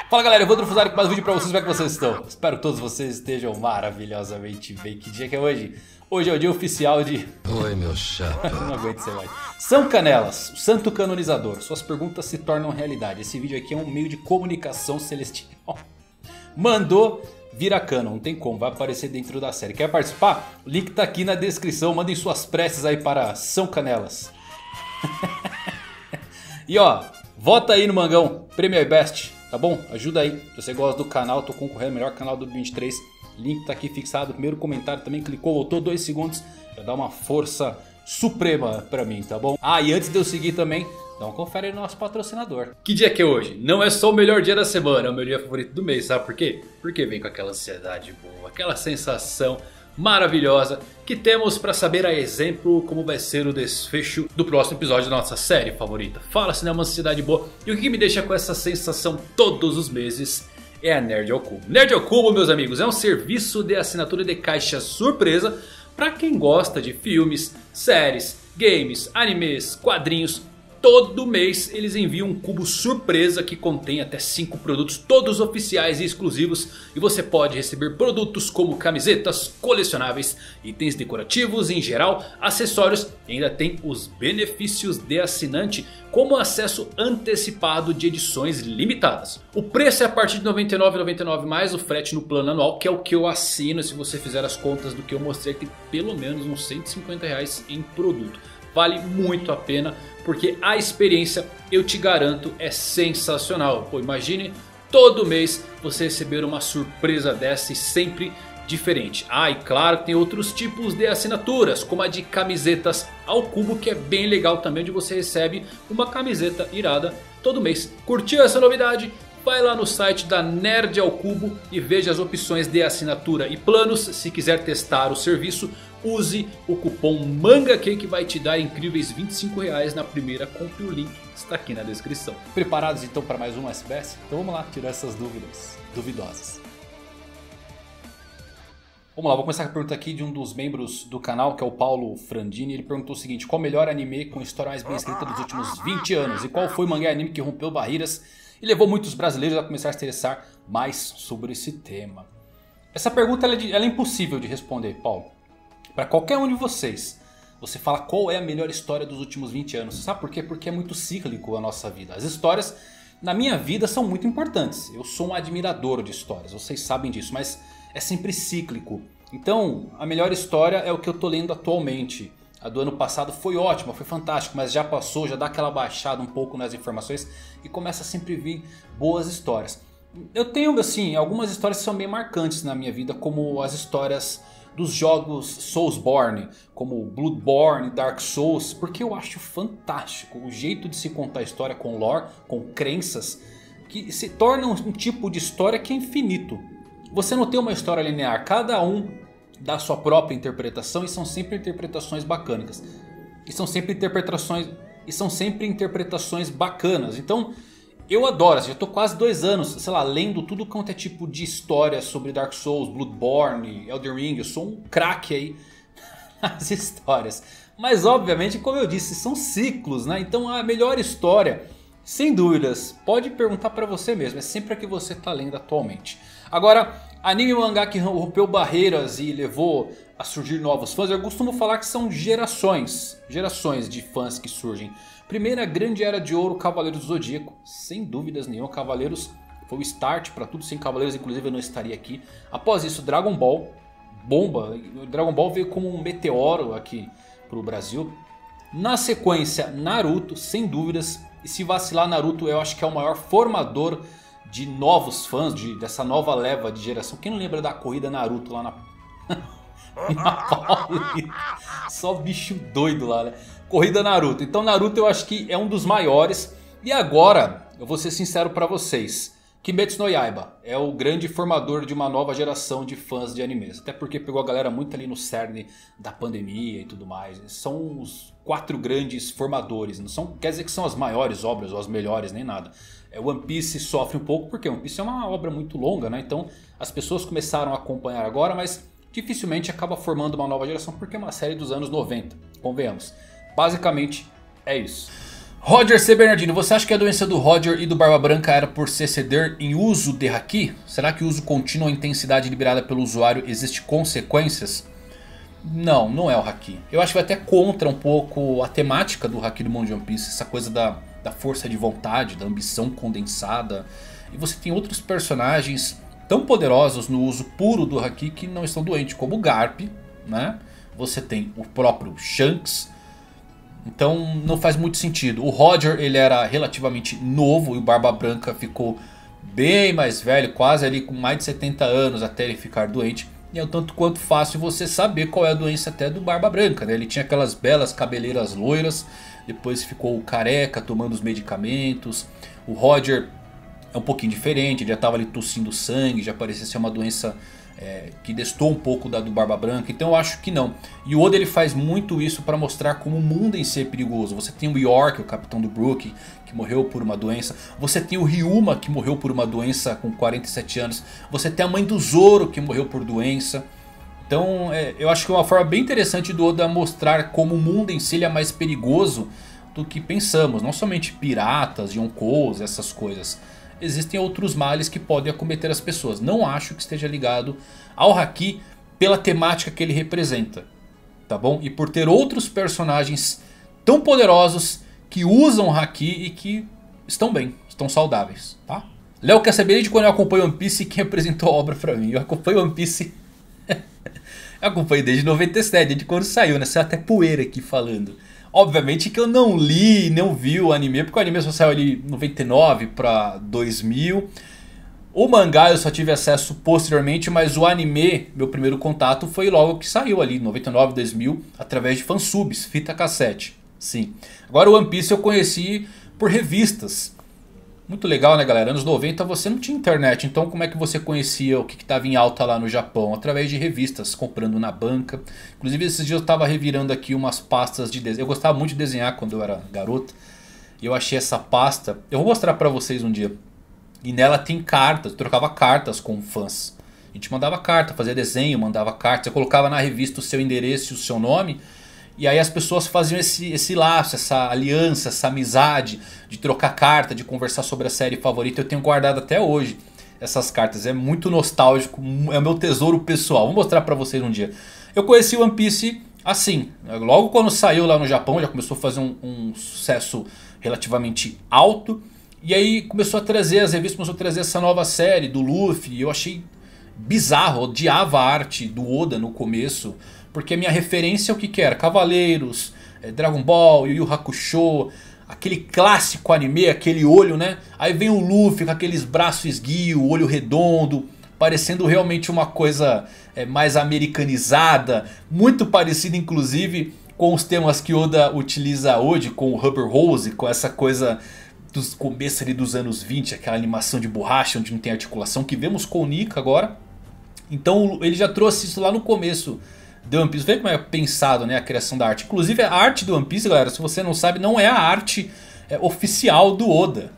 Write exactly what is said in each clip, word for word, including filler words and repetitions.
Fala galera, eu vou Fusari com mais um vídeo pra vocês, como é que vocês estão? Espero que todos vocês estejam maravilhosamente bem. Que dia que é hoje? Hoje é o dia oficial de... Oi, meu chapa. Não aguento ser mais. São Canelas, o santo canonizador. Suas perguntas se tornam realidade. Esse vídeo aqui é um meio de comunicação celestial. Mandou, vira canon, não tem como, vai aparecer dentro da série. Quer participar? O link tá aqui na descrição. Mandem suas preces aí para São Canelas. E ó, vota aí no Mangão, Prêmio iBest. Tá bom? Ajuda aí. Se você gosta do canal, tô concorrendo, melhor canal do vinte e três. Link tá aqui fixado. Primeiro comentário também, clicou, voltou dois segundos. Já dá uma força suprema pra mim, tá bom? Ah, e antes de eu seguir também, dá um confere aí no nosso patrocinador. Que dia que é hoje? Não é só o melhor dia da semana, é o meu dia favorito do mês, sabe por quê? Porque vem com aquela ansiedade boa, aquela sensação maravilhosa que temos para saber a exemplo como vai ser o desfecho do próximo episódio da nossa série favorita. Fala se não é uma ansiedade boa. E o que me deixa com essa sensação todos os meses é a Nerd ao Cubo. Nerd ao Cubo, meus amigos, é um serviço de assinatura de caixa surpresa para quem gosta de filmes, séries, games, animes, quadrinhos. Todo mês eles enviam um cubo surpresa que contém até cinco produtos, todos oficiais e exclusivos. E você pode receber produtos como camisetas, colecionáveis, itens decorativos em geral, acessórios. E ainda tem os benefícios de assinante, como acesso antecipado de edições limitadas. O preço é a partir de noventa e nove reais e noventa e nove centavos mais o frete no plano anual, que é o que eu assino. Se você fizer as contas do que eu mostrei aqui, pelo menos uns cento e cinquenta reais em produto. Vale muito a pena, porque a experiência, eu te garanto, é sensacional. Pô, imagine todo mês você receber uma surpresa dessa e sempre diferente. Ah, e claro, tem outros tipos de assinaturas, como a de camisetas ao cubo, que é bem legal também, onde você recebe uma camiseta irada todo mês. Curtiu essa novidade? Vai lá no site da Nerd ao Cubo e veja as opções de assinatura e planos. Se quiser testar o serviço, use o cupom MANGAQ que vai te dar incríveis vinte e cinco reais na primeira compra. O link está aqui na descrição. Preparados então para mais um S B S? Então vamos lá tirar essas dúvidas duvidosas. Vamos lá, vou começar com a pergunta aqui de um dos membros do canal, que é o Paulo Frandini. Ele perguntou o seguinte: qual o melhor anime com história mais bem escrita dos últimos vinte anos? E qual foi o mangá anime que rompeu barreiras e levou muitos brasileiros a começar a se interessar mais sobre esse tema? Essa pergunta ela é, de, ela é impossível de responder, Paulo. Para qualquer um de vocês, você fala qual é a melhor história dos últimos vinte anos. Sabe por quê? Porque é muito cíclico a nossa vida. As histórias na minha vida são muito importantes. Eu sou um admirador de histórias, vocês sabem disso, mas é sempre cíclico. Então a melhor história é o que eu tô lendo atualmente. A do ano passado foi ótima, foi fantástico, mas já passou, já dá aquela baixada um pouco nas informações e começa a sempre vir boas histórias. Eu tenho assim algumas histórias que são bem marcantes na minha vida, como as histórias dos jogos Soulsborne, como Bloodborne, Dark Souls, porque eu acho fantástico o jeito de se contar a história com lore, com crenças, que se torna um tipo de história que é infinito. Você não tem uma história linear, cada um dá sua própria interpretação e são sempre interpretações bacanas. E são sempre interpretações, e são sempre interpretações bacanas. Então eu adoro, assim, eu tô quase dois anos, sei lá, lendo tudo quanto é tipo de história sobre Dark Souls, Bloodborne, Elden Ring. Eu sou um craque aí nas histórias. Mas obviamente, como eu disse, são ciclos, né? Então a melhor história, sem dúvidas, pode perguntar pra você mesmo, é sempre a que você tá lendo atualmente. Agora, anime e mangá que rompeu barreiras e levou a surgir novos fãs, eu costumo falar que são gerações, gerações de fãs que surgem. Primeira grande era de ouro, Cavaleiros do Zodíaco, sem dúvidas nenhuma. Cavaleiros foi o start para tudo, sem Cavaleiros inclusive eu não estaria aqui. Após isso, Dragon Ball, bomba, Dragon Ball veio como um meteoro aqui pro Brasil. Na sequência, Naruto, sem dúvidas, e se vacilar, Naruto eu acho que é o maior formador de novos fãs, de, dessa nova leva de geração. Quem não lembra da corrida Naruto lá na... na Paulista? Só bicho doido lá, né? Corrida Naruto. Então Naruto eu acho que é um dos maiores. E agora, eu vou ser sincero pra vocês, Kimetsu no Yaiba é o grande formador de uma nova geração de fãs de animes. Até porque pegou a galera muito ali no cerne da pandemia e tudo mais. São os quatro grandes formadores. Não são, quer dizer que são as maiores obras ou as melhores, nem nada. É, One Piece sofre um pouco porque One Piece é uma obra muito longa, né? Então as pessoas começaram a acompanhar agora, mas dificilmente acaba formando uma nova geração porque é uma série dos anos noventa, convenhamos. Basicamente é isso. Roger C. Bernardino, você acha que a doença do Roger e do Barba Branca era por se exceder em uso de Haki? Será que o uso contínuo à intensidade liberada pelo usuário existe consequências? Não, não é o Haki. Eu acho que vai até contra um pouco a temática do Haki do mundo de One Piece. Essa coisa da, da força de vontade, da ambição condensada. E você tem outros personagens tão poderosos no uso puro do Haki que não estão doentes, como o Garp, né? Você tem o próprio Shanks. Então não faz muito sentido. O Roger ele era relativamente novo e o Barba Branca ficou bem mais velho, quase ali com mais de setenta anos até ele ficar doente. E é um tanto quanto fácil você saber qual é a doença até do Barba Branca, né? Ele tinha aquelas belas cabeleiras loiras, depois ficou careca tomando os medicamentos. O Roger é um pouquinho diferente, ele já estava ali tossindo sangue, já parecia ser uma doença é, que destou um pouco da do Barba Branca. Então eu acho que não. E o Oda ele faz muito isso para mostrar como o mundo em si é perigoso. Você tem o York, o capitão do Brook, que morreu por uma doença. Você tem o Ryuma, que morreu por uma doença com quarenta e sete anos. Você tem a mãe do Zoro, que morreu por doença. Então é, eu acho que é uma forma bem interessante do Oda mostrar como o mundo em si ele é mais perigoso do que pensamos. Não somente piratas, yonkous, essas coisas. Existem outros males que podem acometer as pessoas. Não acho que esteja ligado ao Haki pela temática que ele representa. Tá bom? E por ter outros personagens tão poderosos que usam Haki e que estão bem, estão saudáveis, tá? Léo quer saber de quando eu acompanho One Piece e quem apresentou a obra pra mim. Eu acompanho One Piece... eu acompanho desde noventa e sete, desde quando saiu, né? Saiu até poeira aqui falando. Obviamente que eu não li, não vi o anime, porque o anime só saiu ali noventa e nove pra dois mil. O mangá eu só tive acesso posteriormente, mas o anime, meu primeiro contato foi logo que saiu ali, noventa e nove, dois mil, através de fansubs, fita cassete. Sim. Agora o One Piece eu conheci por revistas. Muito legal, né, galera? Anos noventa você não tinha internet, então como é que você conhecia o que estava em alta lá no Japão? Através de revistas, comprando na banca. Inclusive esses dias eu estava revirando aqui umas pastas de desenho. Eu gostava muito de desenhar quando eu era garoto. E eu achei essa pasta, eu vou mostrar pra vocês um dia. E nela tem cartas, eu trocava cartas com fãs. A gente mandava carta, fazia desenho, mandava carta. Você colocava na revista o seu endereço e o seu nome. E aí as pessoas faziam esse, esse laço, essa aliança, essa amizade de trocar carta, de conversar sobre a série favorita. Eu tenho guardado até hoje essas cartas. É muito nostálgico, é o meu tesouro pessoal. Vou mostrar pra vocês um dia. Eu conheci One Piece assim. Logo quando saiu lá no Japão, já começou a fazer um, um sucesso relativamente alto. E aí começou a trazer, as revistas começaram a trazer essa nova série do Luffy. E eu achei bizarro, eu odiava a arte do Oda no começo. Porque a minha referência é o que que era? Cavaleiros, é, Dragon Ball, Yu Yu Hakusho, aquele clássico anime, aquele olho, né? Aí vem o Luffy com aqueles braços esguio, olho redondo, parecendo realmente uma coisa é, mais americanizada, muito parecida inclusive com os temas que Oda utiliza hoje, com o Rubber Hose, com essa coisa dos começos ali dos anos vinte, aquela animação de borracha onde não tem articulação, que vemos com o Nika agora. Então ele já trouxe isso lá no começo do One Piece. Vê como é pensado, né, a criação da arte. Inclusive a arte do One Piece, galera, se você não sabe, não é a arte é, oficial do Oda.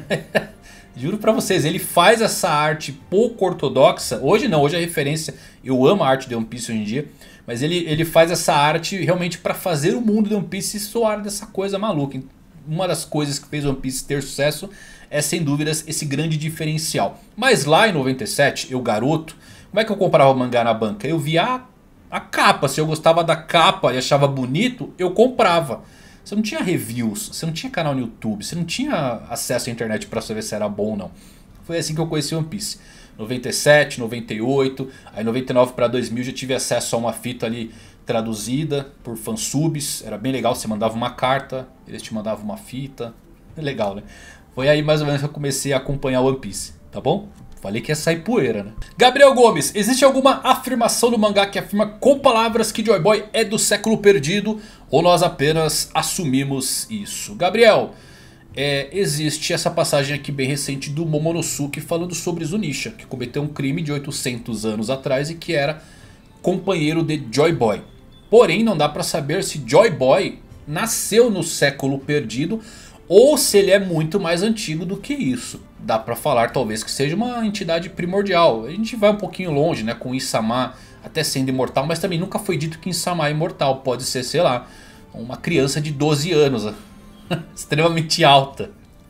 Juro pra vocês, ele faz essa arte pouco ortodoxa. Hoje não, hoje é referência. Eu amo a arte de One Piece hoje em dia. Mas ele, ele faz essa arte realmente pra fazer o mundo de One Piece soar dessa coisa maluca. Uma das coisas que fez One Piece ter sucesso é sem dúvidas esse grande diferencial. Mas lá em noventa e sete, eu garoto, como é que eu comprava o mangá na banca? Eu via a, a capa, se eu gostava da capa e achava bonito, eu comprava. Você não tinha reviews, você não tinha canal no YouTube, você não tinha acesso à internet pra saber se era bom ou não. Foi assim que eu conheci One Piece. noventa e sete, noventa e oito, aí noventa e nove para dois mil já tive acesso a uma fita ali traduzida por fansubs. Era bem legal, você mandava uma carta, eles te mandavam uma fita. É legal, né? Foi aí mais ou menos que eu comecei a acompanhar One Piece, tá bom? Falei que ia sair poeira, né? Gabriel Gomes, existe alguma afirmação no mangá que afirma com palavras que Joy Boy é do século perdido? Ou nós apenas assumimos isso? Gabriel, é, existe essa passagem aqui bem recente do Momonosuke falando sobre Zunisha, que cometeu um crime de oitocentos anos atrás e que era companheiro de Joy Boy. Porém, não dá pra saber se Joy Boy nasceu no século perdido ou se ele é muito mais antigo do que isso. Dá pra falar talvez que seja uma entidade primordial. A gente vai um pouquinho longe, né, com Insama até sendo imortal, mas também nunca foi dito que Insama é imortal. Pode ser, sei lá, uma criança de doze anos. extremamente alta.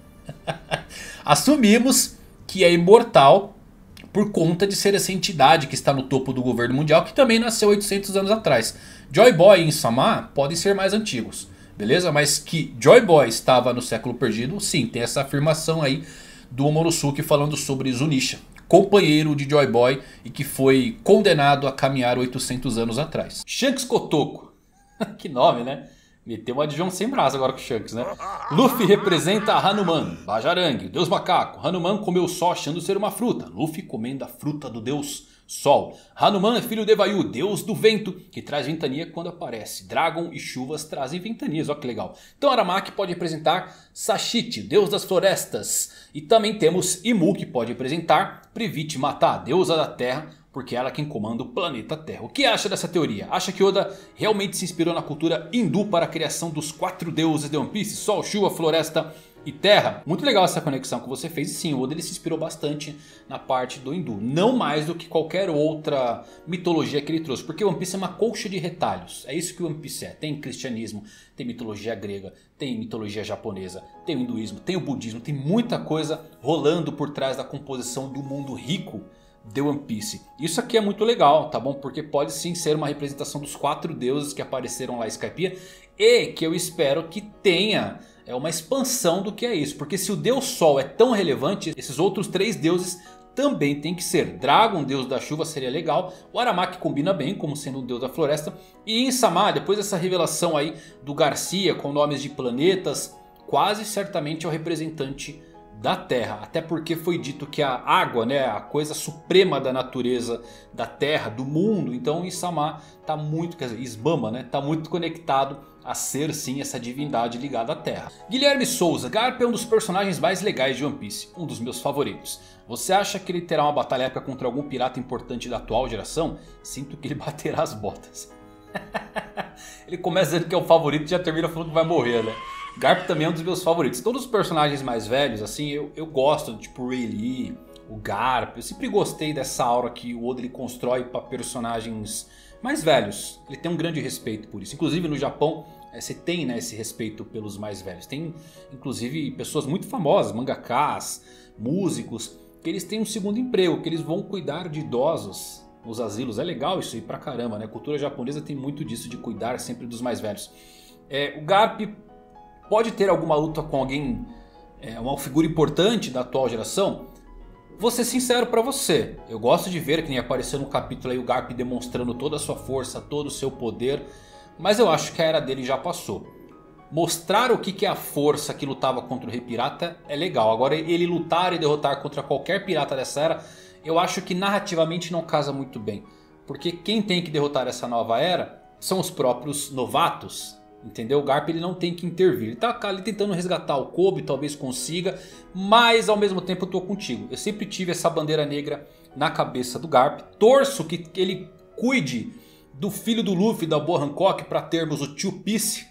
Assumimos que é imortal por conta de ser essa entidade que está no topo do governo mundial, que também nasceu oitocentos anos atrás. Joy Boy e Insama podem ser mais antigos, beleza? Mas que Joy Boy estava no século perdido, sim, tem essa afirmação aí do Momonosuke falando sobre Zunisha, companheiro de Joy Boy e que foi condenado a caminhar oitocentos anos atrás. Shanks Kotoko, que nome, né? Meteu uma Dijon sem braço agora com o Shanks, né? Luffy representa Hanuman, Bajarang, o deus macaco. Hanuman comeu só achando ser uma fruta. Luffy comendo a fruta do deus Sol. Hanuman é filho de Vayu, deus do vento, que traz ventania quando aparece. Dragon e chuvas trazem ventanias, olha que legal. Então Aramaki pode representar Sashiti, deus das florestas. E também temos Imu, que pode representar Privit Mata, deusa da terra, porque ela é quem comanda o planeta Terra. O que acha dessa teoria? Acha que Oda realmente se inspirou na cultura hindu para a criação dos quatro deuses de One Piece? Sol, chuva, floresta e terra? Muito legal essa conexão que você fez. E sim, o Oda ele se inspirou bastante na parte do hindu. Não mais do que qualquer outra mitologia que ele trouxe. Porque One Piece é uma colcha de retalhos. É isso que o One Piece é. Tem cristianismo, tem mitologia grega, tem mitologia japonesa, tem o hinduísmo, tem o budismo. Tem muita coisa rolando por trás da composição do mundo rico de One Piece. Isso aqui é muito legal, tá bom? Porque pode sim ser uma representação dos quatro deuses que apareceram lá em Skypiea. E que eu espero que tenha é uma expansão do que é isso. Porque se o deus Sol é tão relevante, esses outros três deuses também tem que ser. Dragon, deus da chuva, seria legal. O Aramaki combina bem como sendo um deus da floresta. E Insama, depois dessa revelação aí do Garcia com nomes de planetas, quase certamente é o representante da Terra, até porque foi dito que a água, né, a coisa suprema da natureza, da Terra, do mundo. Então Insama tá muito, quer dizer, Isbama, né, tá muito conectado a ser sim essa divindade ligada à Terra. Guilherme Souza, Garp é um dos personagens mais legais de One Piece, um dos meus favoritos. Você acha que ele terá uma batalha épica contra algum pirata importante da atual geração? Sinto que ele baterá as botas. Ele começa dizendo que é o favorito e já termina falando que vai morrer, né? Garp também é um dos meus favoritos. Todos os personagens mais velhos, assim, eu, eu gosto, tipo o Rayleigh, o Garp. Eu sempre gostei dessa aura que o Oda ele constrói para personagens mais velhos. Ele tem um grande respeito por isso. Inclusive no Japão, é, você tem, né, esse respeito pelos mais velhos. Tem inclusive pessoas muito famosas, mangakás, músicos, que eles têm um segundo emprego, que eles vão cuidar de idosos nos asilos. É legal isso aí pra caramba, né? A cultura japonesa tem muito disso, de cuidar sempre dos mais velhos. É, o Garp pode ter alguma luta com alguém, é, uma figura importante da atual geração? Vou ser sincero pra você, eu gosto de ver que nem apareceu no capítulo aí o Garp demonstrando toda a sua força, todo o seu poder, mas eu acho que a era dele já passou. Mostrar o que é a força que lutava contra o Rei Pirata é legal, agora ele lutar e derrotar contra qualquer pirata dessa era, eu acho que narrativamente não casa muito bem. Porque quem tem que derrotar essa nova era são os próprios novatos. Entendeu? O Garp ele não tem que intervir. Ele tá ali tentando resgatar o Kobe, talvez consiga. Mas ao mesmo tempo eu tô contigo. Eu sempre tive essa bandeira negra na cabeça do Garp. Torço que ele cuide do filho do Luffy, da Boa Hancock, para termos o Two Piece.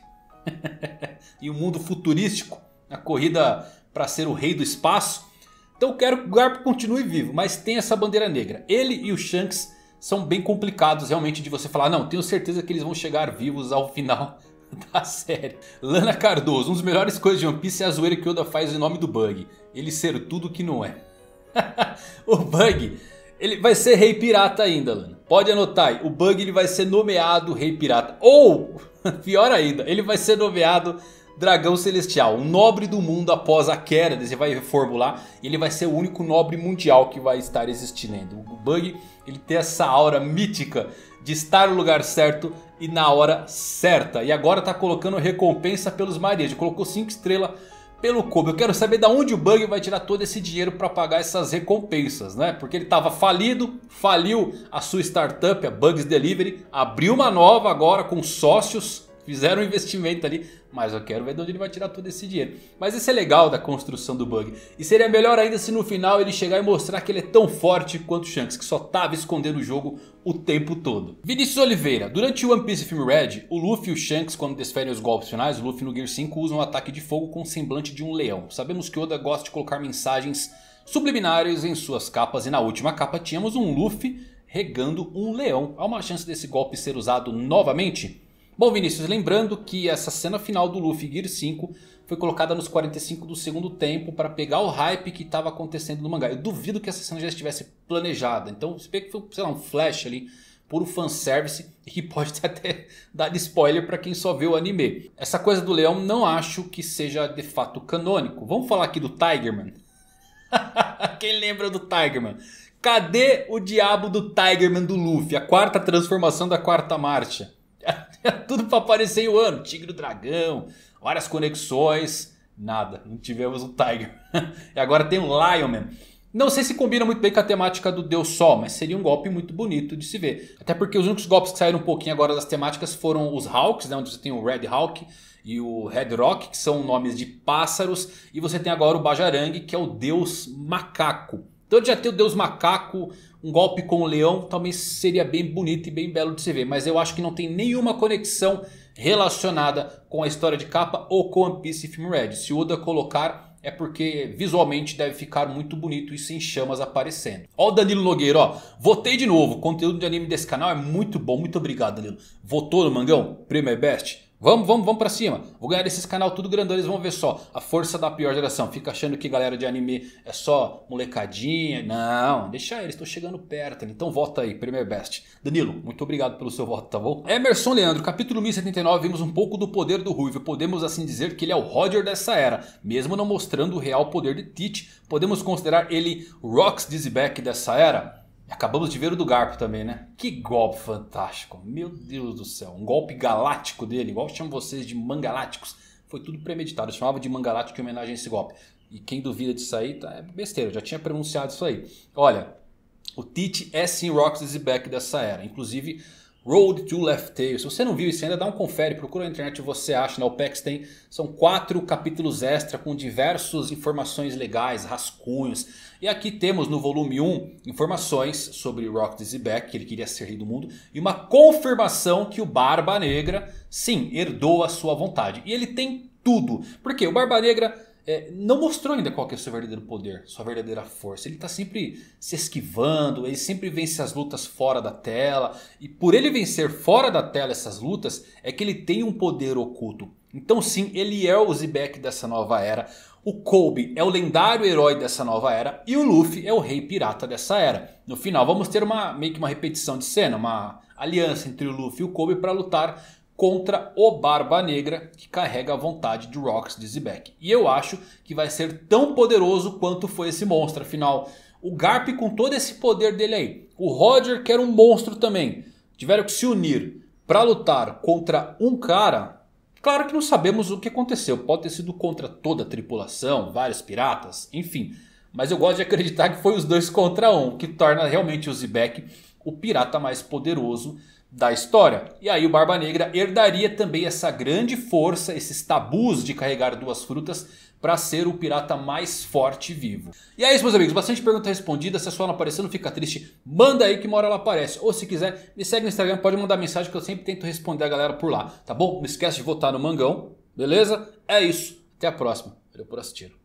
E o mundo futurístico. A corrida para ser o rei do espaço. Então eu quero que o Garp continue vivo. Mas tem essa bandeira negra. Ele e o Shanks são bem complicados realmente de você falar. Não, tenho certeza que eles vão chegar vivos ao final da série. Lana Cardoso, um dos melhores coisas de One Piece é a zoeira que Oda faz em nome do Bug. Ele ser tudo que não é. O Bug, ele vai ser rei pirata ainda, Lana. Pode anotar aí, o Bug ele vai ser nomeado rei pirata. Ou, pior ainda, ele vai ser nomeado dragão celestial. O nobre do mundo após a queda. Você vai reformular. E ele vai ser o único nobre mundial que vai estar existindo. O Bug, ele tem essa aura mítica de estar no lugar certo e na hora certa. E agora tá colocando recompensa pelos marinheiros. Ele colocou cinco estrelas pelo Kobe. Eu quero saber de onde o Bug vai tirar todo esse dinheiro para pagar essas recompensas, né? Porque ele tava falido, faliu a sua startup, a Bugs Delivery. Abriu uma nova agora com sócios. Fizeram um investimento ali. Mas eu quero ver de onde ele vai tirar todo esse dinheiro. Mas isso é legal da construção do Bug. E seria melhor ainda se no final ele chegar e mostrar que ele é tão forte quanto o Shanks, que só tava escondendo o jogo o tempo todo. Vinícius Oliveira. Durante o One Piece Film Red, o Luffy e o Shanks, quando desferem os golpes finais, o Luffy no Gear cinco usam um ataque de fogo com o semblante de um leão. Sabemos que Oda gosta de colocar mensagens subliminares em suas capas. E na última capa tínhamos um Luffy regando um leão. Há uma chance desse golpe ser usado novamente? Bom, Vinícius, lembrando que essa cena final do Luffy Gear cinco foi foi colocada nos quarenta e cinco do segundo tempo para pegar o hype que estava acontecendo no mangá. Eu duvido que essa cena já estivesse planejada. Então você vê que foi, sei lá, um flash ali, puro fanservice, e que pode ter até dado spoiler para quem só vê o anime. Essa coisa do leão não acho que seja de fato canônico. Vamos falar aqui do Tigerman. Quem lembra do Tigerman? Cadê o diabo do Tigerman do Luffy? A quarta transformação da quarta marcha. Tudo para aparecer em um ano. Tigre do Dragão, várias conexões. Nada, não tivemos o Tiger. E agora tem o Lion Man. Não sei se combina muito bem com a temática do Deus Sol, mas seria um golpe muito bonito de se ver. Até porque os únicos golpes que saíram um pouquinho agora das temáticas foram os Hawks, né, onde você tem o Red Hawk e o Red Rock, que são nomes de pássaros. E você tem agora o Bajarang, que é o Deus Macaco. Então de já ter o Deus Macaco, um golpe com o leão, talvez seria bem bonito e bem belo de se ver. Mas eu acho que não tem nenhuma conexão relacionada com a história de capa ou com One Piece Film Red. Se o Oda colocar, é porque visualmente deve ficar muito bonito, isso em chamas aparecendo. Ó o Danilo Nogueira, ó. Votei de novo. O conteúdo de anime desse canal é muito bom. Muito obrigado, Danilo. Votou no Mangão? Prêmio é best? Vamos, vamos, vamos pra cima. Vou ganhar desses canal tudo grandão. Eles vão ver só a força da pior geração. Fica achando que galera de anime é só molecadinha. Não, deixa eles. Estou chegando perto. Então vota aí. Premier Best. Danilo, muito obrigado pelo seu voto, tá bom? Emerson Leandro, capítulo mil e setenta e nove. Vimos um pouco do poder do Ruivo. Podemos assim dizer que ele é o Roger dessa era. Mesmo não mostrando o real poder de Teach. Podemos considerar ele o Rocks Dizzyback dessa era? Acabamos de ver o do Garp também, né? Que golpe fantástico. Meu Deus do céu. Um golpe galáctico dele. Igual chamam vocês de mangaláticos. Foi tudo premeditado. Eu chamava de mangalático em homenagem a esse golpe. E quem duvida disso aí, tá, é besteira. Eu já tinha pronunciado isso aí. Olha, o Teach é sim Rocks Dizzyback dessa era. Inclusive, Road to Left Tail. Se você não viu isso ainda, dá um confere. Procura na internet e você acha. Na OPEX tem. São quatro capítulos extra com diversas informações legais, rascunhos. E aqui temos no volume um informações sobre Rock Dizzyback, que ele queria ser rei do mundo. E uma confirmação que o Barba Negra, sim, herdou a sua vontade. E ele tem tudo. Porque o Barba Negra é, não mostrou ainda qual que é o seu verdadeiro poder, sua verdadeira força. Ele está sempre se esquivando, ele sempre vence as lutas fora da tela. E por ele vencer fora da tela essas lutas, é que ele tem um poder oculto. Então sim, ele é o Zebek dessa nova era. O Kobe é o lendário herói dessa nova era. E o Luffy é o rei pirata dessa era. No final vamos ter uma, meio que uma repetição de cena. Uma aliança entre o Luffy e o Kobe para lutar contra o Barba Negra, que carrega a vontade de Rocks Dizzyback. E eu acho que vai ser tão poderoso quanto foi esse monstro. Afinal, o Garp com todo esse poder dele aí. O Roger, que era um monstro também. Tiveram que se unir para lutar contra um cara. Claro que não sabemos o que aconteceu. Pode ter sido contra toda a tripulação, vários piratas, enfim. Mas eu gosto de acreditar que foi os dois contra um. O que torna realmente o Zebek o pirata mais poderoso da história. E aí o Barba Negra herdaria também essa grande força, esses tabus de carregar duas frutas, para ser o pirata mais forte vivo. E é isso, meus amigos. Bastante pergunta respondida. Se a sua não aparecer, não fica triste. Manda aí que uma hora ela aparece. Ou se quiser, me segue no Instagram. Pode mandar mensagem que eu sempre tento responder a galera por lá. Tá bom? Não esquece de votar no Mangão. Beleza? É isso. Até a próxima. Valeu por assistir.